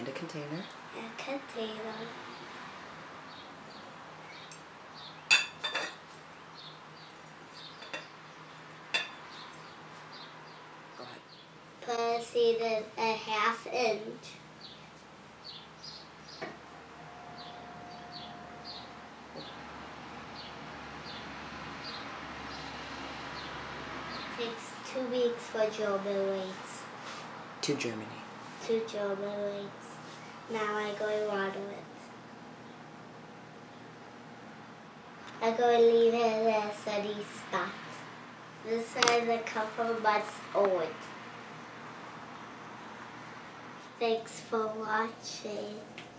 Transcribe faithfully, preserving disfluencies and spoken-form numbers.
And a container. A container. Go ahead. Put a seed in a half inch. Takes two weeks for German weights. To Germany. To German weights. Now I go and water it. I go and leave it in a sunny spot. This is a couple months old. Thanks for watching.